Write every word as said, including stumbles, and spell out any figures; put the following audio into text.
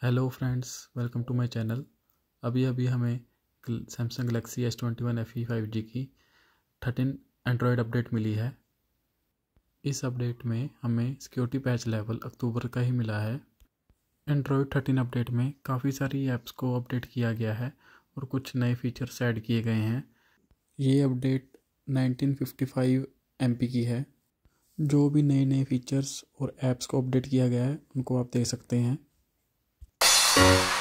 Hello friends, welcome to my channel. अभी अभी हमें Samsung Galaxy S twenty one F E five G की thirteen Android update मिली है। इस अपडेट में हमें सिक्योरिटी पैच लेवल अक्टूबर का ही मिला है। एंड्रॉयड थर्टीन अपडेट में काफ़ी सारी ऐप्स को अपडेट किया गया है और कुछ नए फीचर्स ऐड किए गए हैं। ये update nineteen fifty five M P की है। जो भी नए नए फीचर्स और ऐप्स को अपडेट किया गया है उनको आप देख सकते हैं।